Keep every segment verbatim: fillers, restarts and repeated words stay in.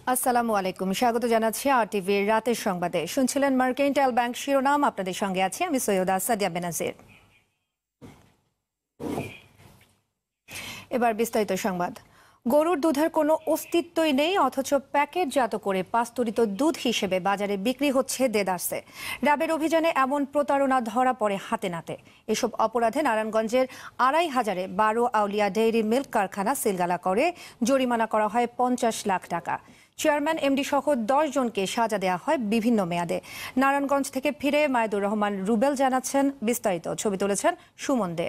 আসসালামু আলাইকুম, স্বাগত জানাচ্ছি আরটিভির রাতের সংবাদে। শুনছিলেন মার্কেন্টাইল ব্যাংক শিরোনাম। আপনাদের সঙ্গে আছি আমি সৈয়দা সাদিয়া বেনাজির। এবার বিস্তারিত সংবাদ। গরুর দুধের কোনো অস্তিত্বই নেই, অথচ প্যাকেটজাত করে পাস্তুরিত দুধ হিসেবে বাজারে বিক্রি হচ্ছে দেদারসে। র্যাবের অভিযানে এমন প্রতারণা ধরা পড়ে হাতে নাতে। এসব অপরাধে নারায়ণগঞ্জের আড়াই হাজারে বারো আউলিয়া ডেইরি মিল্ক কারখানা সিলগালা করে জরিমানা করা হয় পঞ্চাশ লাখ টাকা। চেয়ারম্যান এমডি সহ দশ জনকে সাজা দেওয়া হয় বিভিন্ন মেয়াদে। নারায়ণগঞ্জ থেকে ফিরে মায়েদুর রহমান রুবেল জানাচ্ছেন বিস্তারিত। ছবি তুলেছেন সুমন দে।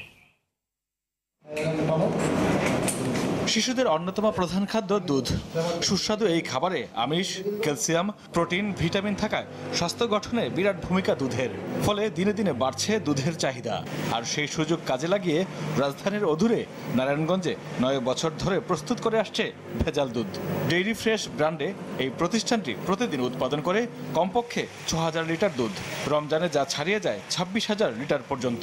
শিশুদের অন্যতম প্রধান খাদ্য দুধ। সুস্বাদু এই খাবারে আমিষ, ক্যালসিয়াম, প্রোটিন, ভিটামিন থাকায় স্বাস্থ্য গঠনে বিরাট ভূমিকা দুধের। ফলে দিনে দিনে বাড়ছে দুধের চাহিদা। আর সেই সুযোগ কাজে লাগিয়ে রাজধানীর অদূরে নারায়ণগঞ্জে নয় বছর ধরে প্রস্তুত করে আসছে ভেজাল দুধ। ডেইরি ফ্রেশ ব্র্যান্ডে এই প্রতিষ্ঠানটি প্রতিদিন উৎপাদন করে কমপক্ষে ছ হাজার লিটার দুধ। রমজানে যা ছাড়িয়ে যায় ছাব্বিশ হাজার লিটার পর্যন্ত।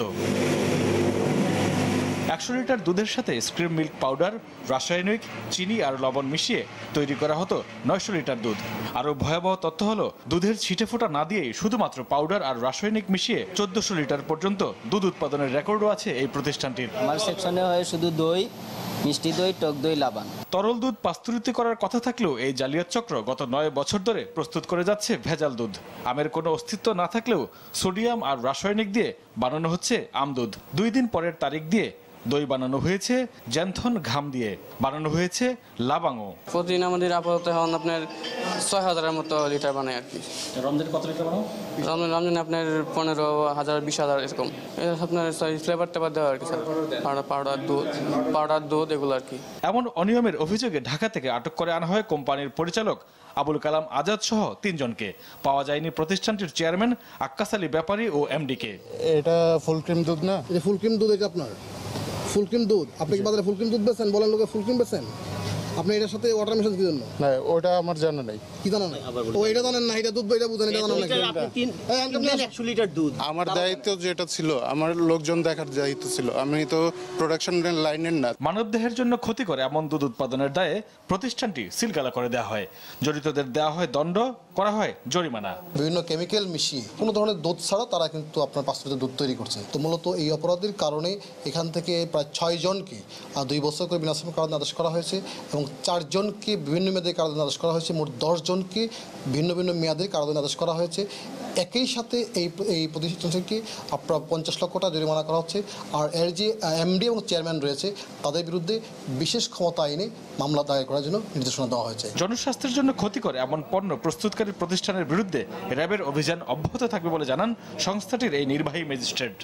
একশো লিটার দুধের সাথে স্ক্রিম মিল্ক পাউডার, রাসায়নিক, চিনি আর লবণ মিশিয়ে তৈরি করা হতো নয়শো লিটার দুধ। আরও ভয়াবহ তথ্য হলো, দুধের ছিটে ফোটা না দিয়েই শুধুমাত্র পাউডার আর রাসায়নিক মিশিয়ে চোদ্দশো লিটার পর্যন্ত দুধ উৎপাদনের রেকর্ডও আছে এই প্রতিষ্ঠানটির। আমার সেকশনে হয় শুধু দই, মিষ্টি দই, টক দই, লাবান। তরল দুধ পাস্তুরিত করার কথা থাকলেও এই জালিয়াত চক্র গত নয় বছর ধরে প্রস্তুত করে যাচ্ছে ভেজাল দুধ। আমের কোনো অস্তিত্ব না থাকলেও সোডিয়াম আর রাসায়নিক দিয়ে বানানো হচ্ছে আম দুধ। দুই দিন পরের তারিখ দিয়ে দই বানানো হয়েছে জ্যান্থন ঘাম দিয়ে, বানানো হয়েছে লাবাঙও। প্রতিদিন আমাদের আপাতত এখন আপনার ছয় হাজারের মতো লিটার বানায় আর কি। রমজান কত লিটার বানাও? রমজান রমজানে আপনার পনেরো হাজার বিশ হাজার এরকম। আপনার ফ্লেভার টেভার দেওয়া আর কি, পাউডার পাউডার দুধ পাউডার দুধ এগুলো আর কি। এমন অনিয়মের অভিযোগে ঢাকা থেকে আটক করে আনা হয় কোম্পানির পরিচালক আবুল কালাম আজাদ সহ তিনজনকে। পাওয়া যায়নি প্রতিষ্ঠানটির চেয়ারম্যান আক্কাস আলী ব্যাপারী ও এমডিকে। এটা ফুল ক্রিম দুধ না? এটা ফুল ক্রিম দুধ। এটা আপনার ফুল ক্রিম দুধ। আপনি কি বাজারে ফুল ক্রিম দুধ বেচেন? বলেন লোকে ফুল ক্রিম বেচেন। আপনি এটার সাথে ওয়াটার মেশান কি জন্য? না, ওটা আমার জানা নাই। কি জানা নাই? ও এটা জানেন না, এটা দুধ এটা বুঝেন, এটা জানেন না। একশো লিটার দুধ আমার দায়িত্ব যেটা ছিল, আমার লোকজন দেখার দায়িত্ব ছিল। আমি তো প্রোডাকশন লাইনের না। মানবদেহের জন্য ক্ষতি করে এমন দুধ উৎপাদনের দায়ে প্রতিষ্ঠানটি সিলগালা করে দেওয়া হয়। জড়িতদের দেওয়া হয় দণ্ড, করা হয় জরিমানা। বিভিন্ন কেমিক্যাল মিশিয়ে কোনো ধরনের দুধ ছাড়া তারা কিন্তু আপনার পাস্তুরিত দুধ তৈরি করছে। তো মূলত এই অপরাধের কারণে এখান থেকে প্রায় ছয় জনকে দুই বছর করে বিনাশ্রম কারাদণ্ড আদেশ করা হয়েছে এবং চারজনকে বিভিন্ন মেয়াদের কারাদণ্ড আদেশ করা হয়েছে। মোট দশ জনকে ভিন্ন ভিন্ন মেয়াদের কারাদণ্ড আদেশ করা হয়েছে। একই সাথে এই এই প্রতিষ্ঠানকে আপনার পঞ্চাশ লক্ষ টাকা জরিমানা করা হচ্ছে। আর এর যে এমডি এবং চেয়ারম্যান রয়েছে তাদের বিরুদ্ধে বিশেষ ক্ষমতা আইনে মামলা দায়ের করার জন্য নির্দেশনা দেওয়া হয়েছে। জনস্বাস্থ্যের জন্য ক্ষতিকর এমন পণ্য প্রস্তুতকারী প্রতিষ্ঠানের বিরুদ্ধে র্যাবের অভিযান অব্যাহত থাকবে বলে জানান সংস্থাটির এই নির্বাহী ম্যাজিস্ট্রেট।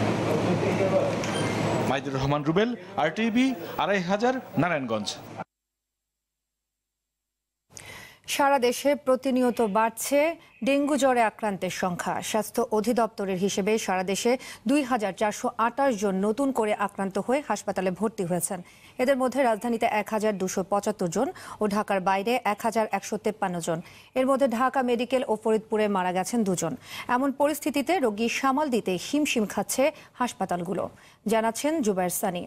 মাইদুর রহমান রুবেল, আরটিভি, আড়াই হাজার, নারায়ণগঞ্জ। সারা দেশে প্রতিনিয়ত বাড়ছে ডেঙ্গু জ্বরে আক্রান্তের সংখ্যা। স্বাস্থ্য অধিদপ্তরের হিসেবে সারা দেশে দুই হাজার চারশো আঠাশ জন নতুন করে আক্রান্ত হয়ে হাসপাতালে ভর্তি হয়েছেন। এদের মধ্যে রাজধানীতে এক হাজার দুশো পঁচাত্তর জন ও ঢাকার বাইরে এক হাজার একশো তেপ্পান্ন জন। এর মধ্যে ঢাকা মেডিকেল ও ফরিদপুরে মারা গেছেন দুজন। এমন পরিস্থিতিতে রোগী সামাল দিতে হিমশিম খাচ্ছে হাসপাতালগুলো, জানাচ্ছেন জুবায়ের সানি।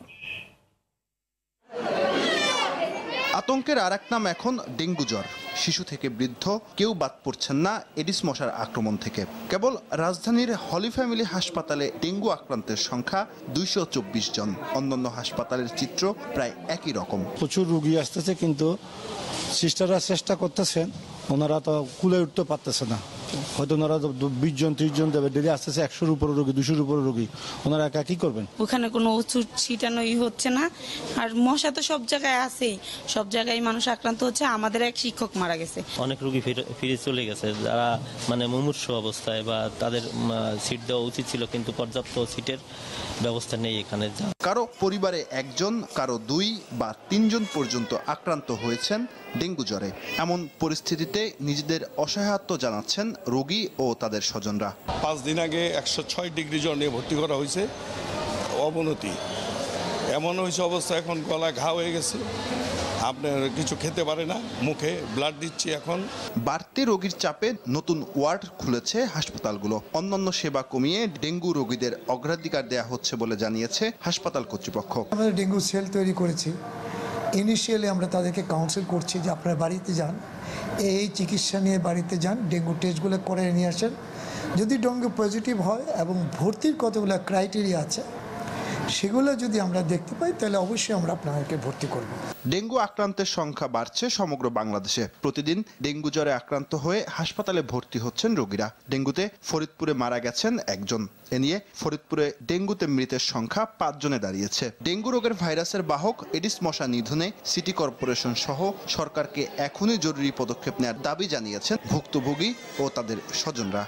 আতঙ্কের আর এক নাম এখন ডেঙ্গু জ্বর। শিশু থেকে বৃদ্ধ কেউ বাদ পড়ছেন না এডিস মশার আক্রমণ থেকে। কেবল রাজধানীর হলি ফ্যামিলি হাসপাতালে ডেঙ্গু আক্রান্তের সংখ্যা দুইশো চব্বিশ জন। অন্যান্য হাসপাতালের চিত্র প্রায় একই রকম। প্রচুর রোগী আসতেছে, কিন্তু সিস্টাররা চেষ্টা করতেছেন, ওনারা তো কুলে উঠতে পারতেছে না। হয়তো ওনারা বিশ জন ত্রিশ জন দেবে, ডেলি আসতেছে একশোর উপরে রোগী, দুশোর উপরে রোগী। ওনারা একা কি করবেন? ওখানে কোনো ওষুধ ছিটানোই হচ্ছে না। আর মশা তো সব জায়গায় আছেই, সব জায়গায় মানুষ আক্রান্ত হচ্ছে। আমাদের এক শিক্ষক মারা গেছে। অনেক রোগী ফিরে চলে গেছে যারা মানে মুমূর্ষ অবস্থায়, বা তাদের সিট দেওয়া উচিত ছিল, কিন্তু পর্যাপ্ত সিটের ব্যবস্থা নেই এখানে। কারো পরিবারে একজন, কারো দুই বা তিনজন পর্যন্ত আক্রান্ত হয়েছেন ডেঙ্গু জ্বরে। এমন পরিস্থিতিতে নিজেদের অসহায়ত্ব জানাচ্ছেন রোগী ও তাদের স্বজনরা। পাঁচ দিন আগে একশো ছয় ডিগ্রি জ্বর নিয়ে ভর্তি করা হয়েছে। অবনতি এমন হয়েছে, অবস্থা এখন গলা ঘা হয়ে গেছে, আপনার কিছু খেতে পারে না, মুখে ব্লাড দিচ্ছি। এখন বাড়তি রোগীর চাপে নতুন ওয়ার্ড খুলেছে হাসপাতালগুলো। অন্যান্য সেবা কমিয়ে ডেঙ্গু রোগীদের অগ্রাধিকার দেওয়া হচ্ছে বলে জানিয়েছে হাসপাতাল কর্তৃপক্ষ। আমরা ডেঙ্গু সেল তৈরি করেছি ইনিশিয়ালি আমরা তাদেরকে কাউন্সিল করছি যে আপনারা বাড়িতে যান, এই চিকিৎসা নিয়ে বাড়িতে যান, ডেঙ্গু টেস্টগুলো করে নিয়ে আসেন। যদি ডেঙ্গু পজিটিভ হয় এবং ভর্তির কতগুলো ক্রাইটেরিয়া আছে সেগুলো যদি আমরা দেখতে পাই তাহলে অবশ্যই আমরা আপনাদেরকে ভর্তি করব। ডেঙ্গু আক্রান্তের সংখ্যা বাড়ছে সমগ্র বাংলাদেশে। প্রতিদিন ডেঙ্গু জ্বরে আক্রান্ত হয়ে হাসপাতালে ভর্তি হচ্ছেন রোগীরা। ডেঙ্গুতে ফরিদপুরে মারা গেছেন একজন। এ নিয়ে ফরিদপুরে ডেঙ্গুতে মৃতের সংখ্যা পাঁচ জনে দাঁড়িয়েছে। ডেঙ্গু রোগের ভাইরাসের বাহক এডিস মশা নিধনে সিটি কর্পোরেশন সহ সরকারকে এখনই জরুরি পদক্ষেপ নেওয়ার দাবি জানিয়েছেন ভুক্তভোগী ও তাদের স্বজনরা।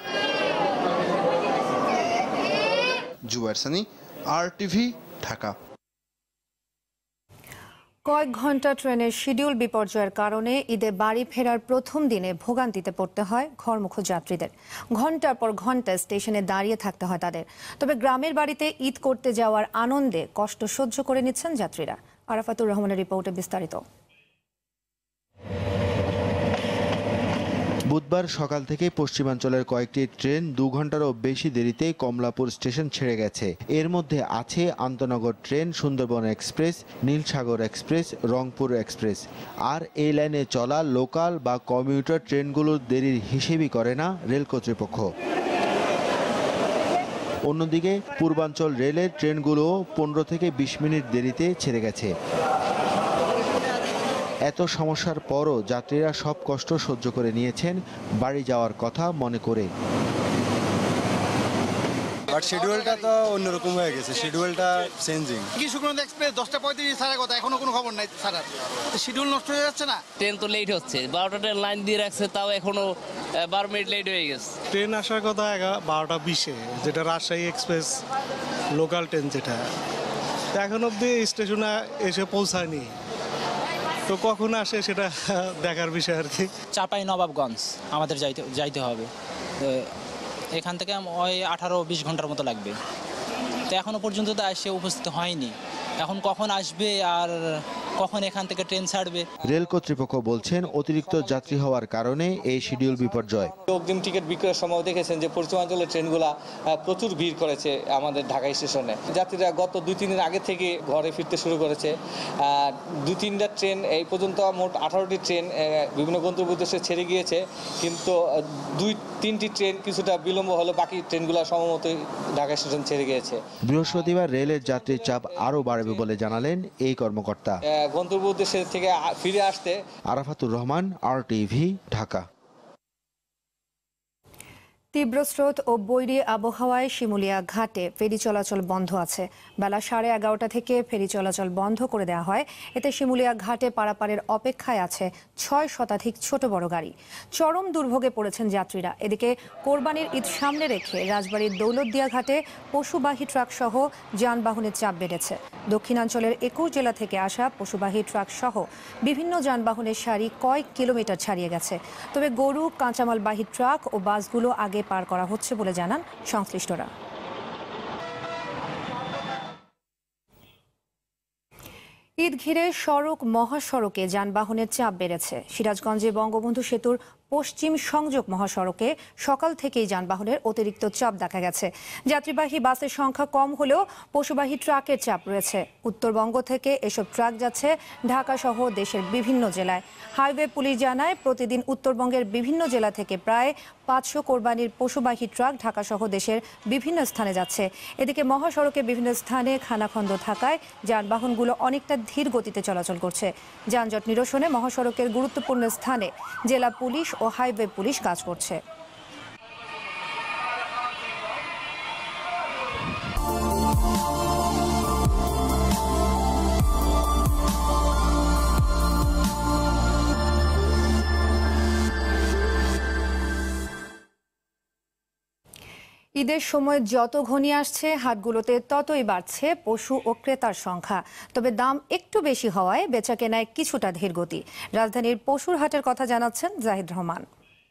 Zubayer Sani, R TV, Dhaka. কয়েক ঘন্টা ট্রেনের শিডিউল বিপর্যয়ের কারণে ঈদে বাড়ি ফেরার প্রথম দিনে ভোগান্তিতে পড়তে হয় ঘরমুখো যাত্রীদের। ঘন্টার পর ঘন্টা স্টেশনে দাঁড়িয়ে থাকতে হয় তাদের। তবে গ্রামের বাড়িতে ঈদ করতে যাওয়ার আনন্দে কষ্ট সহ্য করে নিচ্ছেন যাত্রীরা। আরাফাতুর রহমানের রিপোর্টে বিস্তারিত। বুধবার সকাল থেকে পশ্চিমাঞ্চলের কয়েকটি ট্রেন দু ঘন্টারও বেশি দেরিতে কমলাপুর স্টেশন ছেড়ে গেছে। এর মধ্যে আছে আন্তনগর train, Sundarban express, Nilsagar express, Rangpur express. আর এই লাইনে চলা লোকাল বা কমিউটার ট্রেনগুলোর দেরির হিসেবই করে না রেল কর্তৃপক্ষ। অন্যদিকে পূর্বাঞ্চল রেলের ট্রেনগুলো পনেরো থেকে বিশ মিনিট দেরিতে ছেড়ে গেছে। এত সমস্যার পরও যাত্রীরা সব কষ্ট সহ্য করে নিয়েছেন বাড়ি যাওয়ার কথা মনে করে। বাট শিডিউলটা তো অন্যরকম হয়ে গেছে, শিডিউলটা চেঞ্জিং। কি সুগন্ধ এক্সপ্রেস দশটা পঁয়ত্রিশ ছাড়ার কথা, এখনো কোনো খবর নাই ছাড়ার। শিডিউল নষ্ট হয়ে যাচ্ছে না। ট্রেন তো লেট হচ্ছে, বারোটা ট্রেন লাইন দিয়ে রাখছে, তাও এখনো বারো মিনিট লেট হয়ে গেছে। ট্রেন আসার কথা বারোটা বিশে, যেটা রাজশাহী এক্সপ্রেস লোকাল ট্রেন, যেটা এখন অব্দি স্টেশনে এসে পৌঁছায়নি। তো কখন আসে সেটা দেখার বিষয় আর কি। চাপাই নবাবগঞ্জ আমাদের যাইতে যাইতে হবে, এখান থেকে ওই আঠারো বিশ ঘন্টার মতো লাগবে। তো এখনো পর্যন্ত তো এসে উপস্থিত হয়নি, এখন কখন আসবে আর কখন এখান থেকে ট্রেন ছাড়বে। রেল কর্তৃপক্ষ বলছেন অতিরিক্ত যাত্রী হওয়ার কারণে এই শিডিউল বিপর্যয়। অগ্রিম টিকিট বিক্রয়ের সময় দেখেছেন যে পশ্চিমাঞ্চলের ট্রেনগুলা প্রচুর ভিড় করেছে আমাদের ঢাকা স্টেশনে। যাত্রীরা গত দুই তিন দিন আগে থেকে ঘরে ফিরতে শুরু করেছে। দুই তিনটা ট্রেন এই পর্যন্ত মোট আঠারোটি ট্রেন বিভিন্ন গন্তব্য উদ্দেশ্যে ছেড়ে গিয়েছে, কিন্তু দুই তিনটি ট্রেন কিছুটা বিলম্ব হলো, বাকি ট্রেনগুলো সময়মতোই ঢাকা স্টেশন ছেড়ে গিয়েছে। বৃহস্পতিবার রেলের যাত্রীর চাপ আরও বাড়বে বলে জানালেন এই কর্মকর্তা। গন্তব্য উদ্দেশ্যে থেকে ফিরে আসতে। Arafatur Rahman, R TV, Dhaka. তীব্র স্রোত ও বৈরী আবহাওয়ায় শিমুলিয়া ঘাটে ফেরি চলাচল বন্ধ আছে। বেলা সাড়ে এগারোটা থেকে ফেরি চলাচল বন্ধ করে দেওয়া হয়। এতে শিমুলিয়া ঘাটে পারাপারের অপেক্ষায় আছে ছয় শতাধিক ছোট বড় গাড়ি। চরম দুর্ভোগে পড়েছেন যাত্রীরা। এদিকে কোরবানির ঈদ সামনে রেখে রাজবাড়ীর দৌলতদিয়া ঘাটে পশুবাহী ট্রাক সহ যানবাহনের চাপ বেড়েছে। দক্ষিণাঞ্চলের একুশ জেলা থেকে আসা পশুবাহী ট্রাক সহ বিভিন্ন যানবাহনের সারি কয়েক কিলোমিটার ছাড়িয়ে গেছে। তবে গরু, কাঁচামালবাহী ট্রাক ও বাসগুলো আগে পার করা হচ্ছে বলে জানান সংশ্লিষ্টরা। ঈদ ঘিরে সড়ক মহাসড়কে যানবাহনের চাপ বেড়েছে। সিরাজগঞ্জে বঙ্গবন্ধু সেতুর পশ্চিম সংযোগ মহাসড়কে সকাল থেকেই যানবাহনের অতিরিক্ত চাপ দেখা গেছে। যাত্রীবাহী বাসের সংখ্যা কম হলেও পশুবাহী ট্রাকের চাপ রয়েছে। উত্তরবঙ্গ থেকে এসব ট্রাক যাচ্ছে ঢাকা সহ দেশের বিভিন্ন জেলায়। হাইওয়ে পুলিশ জানায় প্রতিদিন উত্তরবঙ্গের বিভিন্ন জেলা থেকে প্রায় পাঁচশো কোরবানির পশুবাহী ট্রাক ঢাকা সহ দেশের বিভিন্ন স্থানে যাচ্ছে। এদিকে মহাসড়কে বিভিন্ন স্থানে খানাখন্দ থাকায় যানবাহনগুলো অনেকটা ধীর গতিতে চলাচল করছে। যানজট নিরসনে মহাসড়কের গুরুত্বপূর্ণ স্থানে জেলা পুলিশ ও হাইওয়ে পুলিশ কাজ করছে। ঈদের সময় যত ঘনিয়ে আসছে হাটগুলোতে ততই বাড়ছে পশু ও ক্রেতার সংখ্যা। তবে দাম একটু বেশি হওয়ায় বেচাকেনায় কিছুটা ধীরগতি। রাজধানীর পশুর হাটের কথা জানাচ্ছেন জাহিদ রহমান।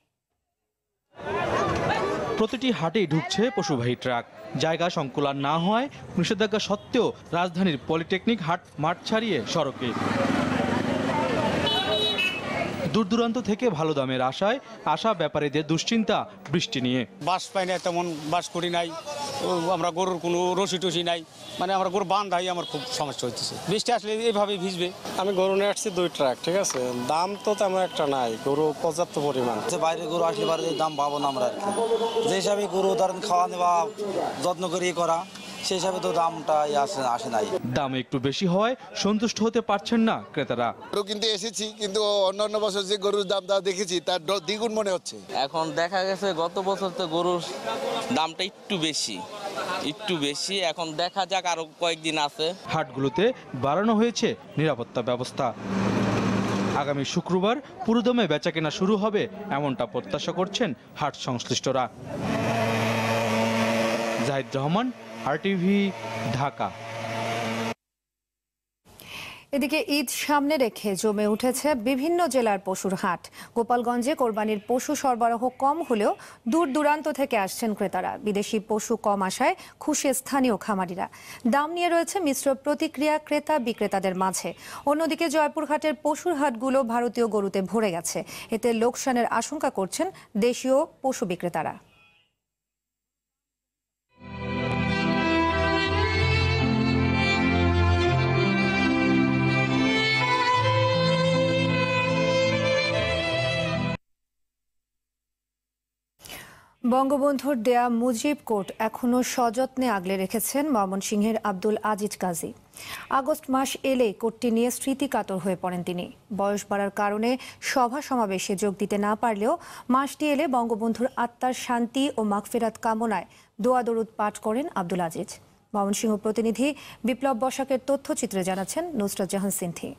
প্রতিটি হাটেই ঢুকছে পশুবাহী ট্রাক। জায়গা সংকুলান না হওয়ায় নিষেধাজ্ঞা সত্ত্বেও রাজধানীর পলিটেকনিক হাট মাঠ ছাড়িয়ে সড়কে। দূর দূরান্ত থেকে ভালো দামের আশায় আসা ব্যাপারীদের দুশ্চিন্তা বৃষ্টি নিয়ে। বাস পাই না, তেমন বাস করি নাই, আমরা গরুর কোনো রশি টসি নাই, মানে আমরা গরু বান্ধাই আমার খুব সমস্যা হচ্ছে। বৃষ্টি আসলে এইভাবে ভিজবে। আমি গরু নিয়ে আসছি দুই ট্রাক, ঠিক আছে, দাম তো তেমন একটা নাই, গরু পর্যাপ্ত পরিমাণ। বাইরে গরু আসলে বাইরে দাম পাবো না আমরা আর কি, যে হিসাবে গরু ধরেন খাওয়া নেওয়া যত্ন করে করা, সেই হিসাবে তো দামটা আসে আসে নাই। দাম একটু বেশি হওয়ায় সন্তুষ্ট হতে পারছেন না ক্রেতারা। গরু কিনতে এসেছি, কিন্তু অন্যান্য বছর যে গরুর দাম দা দেখেছি তার দ্বিগুণ মনে হচ্ছে। এখন দেখা গেছে গত বছর তো গরুর দামটা একটু বেশি একটু বেশি এখন দেখা যাক আরো কয়েকদিন আছে। হাটগুলোতে বাড়ানো হয়েছে নিরাপত্তা ব্যবস্থা। আগামী শুক্রবার পুরোদমে বেচাকেনা শুরু হবে এমনটা প্রত্যাশা করছেন হাট সংশ্লিষ্টরা। Zahid Rahman, R TV, Dhaka. এদিকে ঈদ সামনে রেখে জমে উঠেছে বিভিন্ন জেলার পশুর হাট। গোপালগঞ্জে কোরবানির পশু সরবরাহ কম হলেও দূর দূরান্ত থেকে আসছেন ক্রেতারা। বিদেশি পশু কম আসায় খুশি স্থানীয় খামারিরা। দাম নিয়ে রয়েছে মিশ্র প্রতিক্রিয়া ক্রেতা বিক্রেতাদের মাঝে। অন্যদিকে জয়পুরহাটের পশুর হাটগুলো ভারতীয় গরুতে ভরে গেছে। এতে লোকসানের আশঙ্কা করছেন দেশীয় পশু বিক্রেতারা। বঙ্গবন্ধুর দেয়া মুজিব কোর্ট এখনো সযত্নে আগলে রেখেছেন ময়মনসিংহের আব্দুল আজিজ কাজী। আগস্ট মাস এলে কোর্টটি নিয়ে স্মৃতিকাতর হয়ে পড়েন তিনি। বয়স বাড়ার কারণে সভা সমাবেশে যোগ দিতে না পারলেও মাসটি এলে বঙ্গবন্ধুর আত্মার শান্তি ও মাগফিরাত কামনায় দোয়া দরুদ পাঠ করেন আব্দুল আজিজ। ময়মনসিংহ প্রতিনিধি বিপ্লব বসাকের তথ্যচিত্রে জানাচ্ছেন নুসরাত জাহান সিনথি।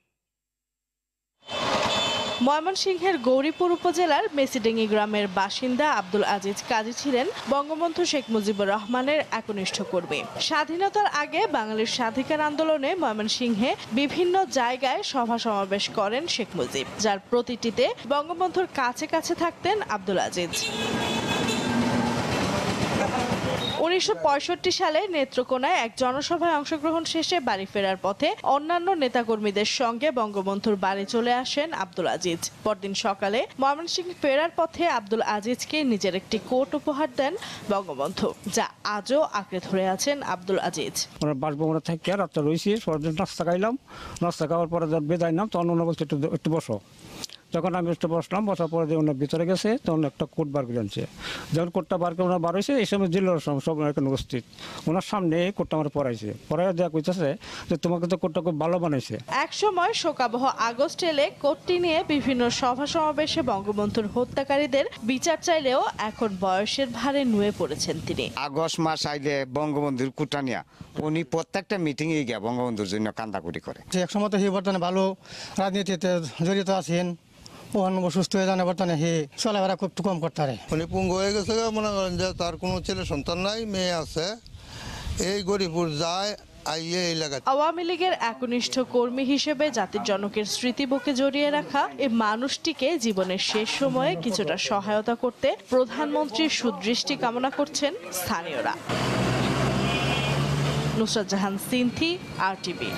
ময়মনসিংহের গৌরীপুর উপজেলার মেসিডেঙ্গি গ্রামের বাসিন্দা আব্দুল আজিজ কাজী ছিলেন বঙ্গবন্ধু শেখ মুজিবুর রহমানের একনিষ্ঠ কর্মী। স্বাধীনতার আগে বাঙালির স্বাধিকার আন্দোলনে ময়মনসিংহে বিভিন্ন জায়গায় সভা সমাবেশ করেন শেখ মুজিব, যার প্রতিটিতে বঙ্গবন্ধুর কাছে কাছে থাকতেন আব্দুল আজিজ। উনিশশো পঁয়ষট্টি সালে নেত্রকোনায় এক জনসভায় অংশগ্রহণ শেষে বাড়ি ফেরার পথে অন্যান্য নেতাকর্মীদের সঙ্গে বঙ্গবন্ধুর বাড়ি চলে আসেন আব্দুল আজিজ। পরদিন সকালে ময়মনসিংহ ফেরার পথে আব্দুল আজিজকে নিজের একটি কোট উপহার দেন বঙ্গবন্ধু, যা আজও আঁকড়ে ধরে আছেন আব্দুল আজিজ। বাসভবনে থেকে রাত্রে রয়েছি, নাস্তা খাইলাম, নাস্তা খাওয়ার পরে বেদায় নাম, তখন ওনার বলছে একটু একটু বসো। যখন আমি একটু বসলাম, বসার পরে ওনার ভিতরে গেছে, তখন একটা কোট বার করে আনছে। যখন কোটটা বার করে ওনার বার হয়েছে, এই সময় জেলার সব এখানে উপস্থিত, ওনার সামনে কোটটা আমার পরাইছে। পরাই দেওয়া কইতেছে যে তোমাকে তো কোটটা খুব ভালো বানাইছে। এক সময় শোকাবহ আগস্ট এলে কোটটি নিয়ে বিভিন্ন সভা সমাবেশে বঙ্গবন্ধুর হত্যাকারীদের বিচার চাইলেও এখন বয়সের ভারে নুয়ে পড়েছেন তিনি। আগস্ট মাস আইলে বঙ্গবন্ধুর কোটটা নিয়ে উনি প্রত্যেকটা মিটিংয়ে গিয়ে বঙ্গবন্ধুর জন্য কান্দাকুটি করে। এক সময় তো হি বর্তমানে ভালো রাজনীতিতে জড়িত আছেন, সুস্থ হয়ে জানা বর্তমানে হে চলাফেরা খুব কম করতে পারে। উনি পুঙ্গ হয়ে গেছে, মনে করেন যে তার কোনো ছেলে সন্তান নাই, মেয়ে আছে, এই গরিপুর যায় আইয়ে এই এলাকা। আওয়ামী লীগের একনিষ্ঠ কর্মী হিসেবে জাতির জনকের স্মৃতি বুকে জড়িয়ে রাখা এই মানুষটিকে জীবনের শেষ সময়ে কিছুটা সহায়তা করতে প্রধানমন্ত্রীর সুদৃষ্টি কামনা করছেন স্থানীয়রা। Nusrat Jahan Sinthi, R TV.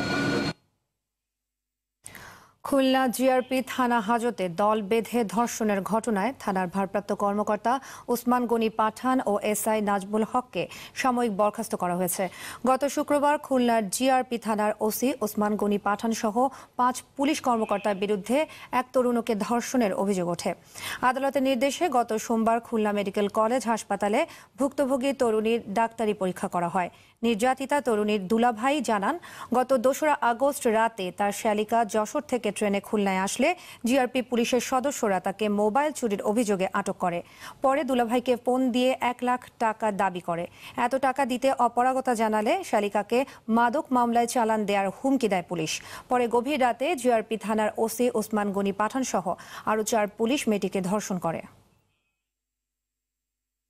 Khulna GRP থানা হাজতে দল বেঁধে ধর্ষণের ঘটনায় থানার ভারপ্রাপ্ত কর্মকর্তা ওসমান গনি পাঠান ও এসআই নাজমুল হককে সাময়িক বরখাস্ত করা হয়েছে। গত শুক্রবার খুলনার জিআরপি থানার ওসি ওসমান গনি পাঠান সহ পাঁচ পুলিশ কর্মকর্তার বিরুদ্ধে এক তরুণকে ধর্ষণের অভিযোগ ওঠে। আদালতের নির্দেশে গত সোমবার খুলনা মেডিকেল কলেজ হাসপাতালে ভুক্তভোগী তরুণীর ডাক্তারি পরীক্ষা করা হয়। নির্যাতিতা তরুণীর দুলাভাই জানান, গত দোসরা আগস্ট রাতে তার শ্যালিকা যশোর থেকে ট্রেনে খুলনায় আসলে জিআরপি পুলিশের সদস্যরা তাকে মোবাইল চুরির অভিযোগে আটক করে। পরে দুলাভাইকে ফোন দিয়ে এক লাখ টাকা দাবি করে। এত টাকা দিতে অপারগতা জানালে শ্যালিকাকে মাদক মামলায় চালান দেওয়ার হুমকি দেয় পুলিশ। পরে গভীর রাতে জিআরপি থানার ওসি ওসমান গনি পাঠান সহ আরও চার পুলিশ মেয়েটিকে ধর্ষণ করে।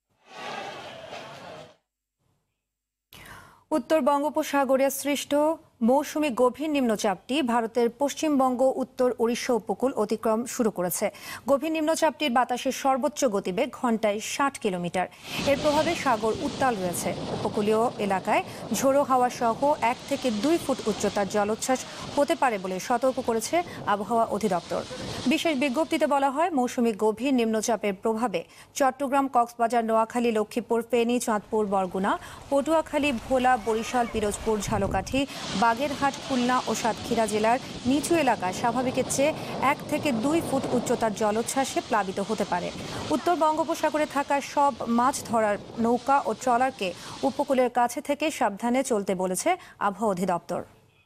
উত্তর বঙ্গোপসাগরে সৃষ্ট মৌসুমী গভীর নিম্নচাপটি ভারতের পশ্চিমবঙ্গ উত্তর ওড়িশা উপকূল অতিক্রম শুরু করেছে। গভীর নিম্নচাপটির বাতাসের সর্বোচ্চ গতিবেগ ঘন্টায় ষাট কিলোমিটার। এর প্রভাবে সাগর উত্তাল রয়েছে। উপকূলীয় এলাকায় ঝোড়ো হাওয়া সহ এক থেকে দুই ফুট উচ্চতার জলোচ্ছ্বাস হতে পারে বলে সতর্ক করেছে আবহাওয়া অধিদপ্তর। বিশেষ বিজ্ঞপ্তিতে বলা হয়, মৌসুমী গভীর নিম্নচাপের প্রভাবে চট্টগ্রাম, কক্সবাজার, নোয়াখালী, লক্ষ্মীপুর, ফেনী, চাঁদপুর, বরগুনা, পটুয়াখালী, ভোলা, বরিশাল, পিরোজপুর, ঝালকাঠি, বাগেরহাট, খুলনা ও সাতক্ষীরা জেলার নিচু এলাকা স্বাভাবিকের চেয়ে এক থেকে দুই ফুট উচ্চতার জলোচ্ছ্বাসে প্লাবিত হতে পারে। উত্তর বঙ্গোপসাগরে থাকা সব মাছ ধরার নৌকা ও ট্রলারকে উপকূলের কাছে থেকে সাবধানে চলতে বলেছে আবহাওয়া অধিদপ্তর।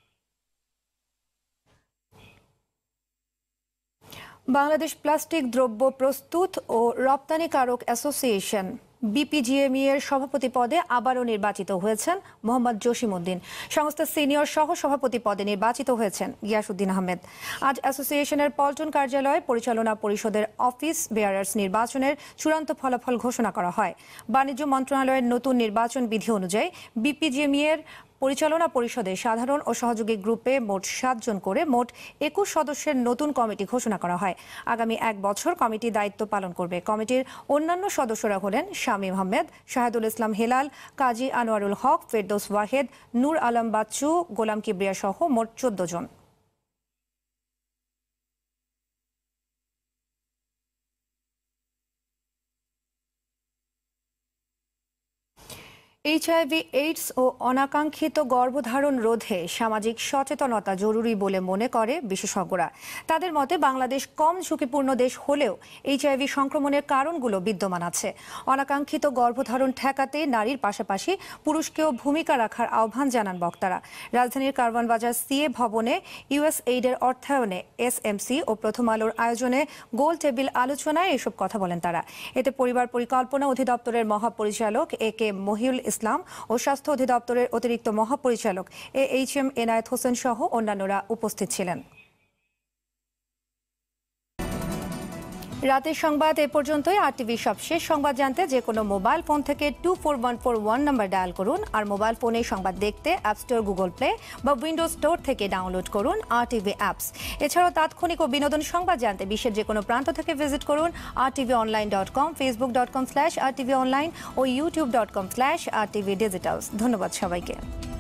বাংলাদেশ প্লাস্টিক দ্রব্য প্রস্তুত ও রপ্তানিকারক অ্যাসোসিয়েশন বিপিজিএমই এর সভাপতি পদে আবারও নির্বাচিত হয়েছেন মোহাম্মদ জসিমউদ্দিন। সংস্থার সিনিয়র সহ সভাপতি পদে নির্বাচিত হয়েছেন গিয়াসউদ্দিন আহমেদ। আজ অ্যাসোসিয়েশনের পল্টন কার্যালয়ে পরিচালনা পরিষদের অফিস বেয়ারার্স নির্বাচনের চূড়ান্ত ফলাফল ঘোষণা করা হয়। বাণিজ্য মন্ত্রণালয়ের নতুন নির্বাচন বিধি অনুযায়ী বিপিজিএমই এর পরিচালনা পরিষদে সাধারণ ও সহযোগী গ্রুপে মোট সাতজন করে মোট একুশ সদস্যের নতুন কমিটি ঘোষণা করা হয়। আগামী এক বছর কমিটি দায়িত্ব পালন করবে। কমিটির অন্যান্য সদস্যরা হলেন শামীম আহমেদ, শাহেদুল ইসলাম হেলাল, কাজী আনোয়ারুল হক, ফেরদৌস ওয়াহেদ, নূর আলম বাচ্চু, গোলাম কিবরিয়া সহ মোট চোদ্দ জন। এইচআইভি, এইডস ও অনাকাঙ্ক্ষিত গর্ভধারণ রোধে সামাজিক সচেতনতা জরুরি বলে মনে করে বিশেষজ্ঞরা। তাদের মতে, বাংলাদেশ কম ঝুঁকিপূর্ণ দেশ হলেও এইচআইভি সংক্রমণের কারণগুলো বিদ্যমান আছে। অনাকাঙ্ক্ষিত গর্ভধারণ ঠেকাতে নারীর পাশাপাশি পুরুষকেও ভূমিকা রাখার আহ্বান জানান বক্তারা। রাজধানীর কারওয়ান বাজার সিএ ভবনে ইউএসএইডের অর্থায়নে এসএমসি ও প্রথম আলোর আয়োজনে গোল টেবিল আলোচনায় এসব কথা বলেন তারা। এতে পরিবার পরিকল্পনা অধিদপ্তরের মহাপরিচালক এ কে মহিউল ইসলাম ও স্বাস্থ্য অধিদপ্তরের অতিরিক্ত মহাপরিচালক A H M Enayet Hossain সহ অন্যান্যরা উপস্থিত ছিলেন। রাতের সংবাদ এ পর্যন্তই। আর টিভি সবশেষ সংবাদ জানতে যে কোনো মোবাইল ফোন থেকে two four one four one number dial করুন। আর মোবাইল ফোনে সংবাদ দেখতে অ্যাপ স্টোর, গুগল প্লে বা উইন্ডোজ স্টোর থেকে ডাউনলোড করুন আর টিভি অ্যাপস। এছাড়াও তাৎক্ষণিক ও বিনোদন সংবাদ জানতে বিশ্বের যে কোনো প্রান্ত থেকে ভিজিট করুন R TV online dot com, Facebook dot com slash R TV online ও YouTube dot com slash R TV digitals. ধন্যবাদ সবাইকে।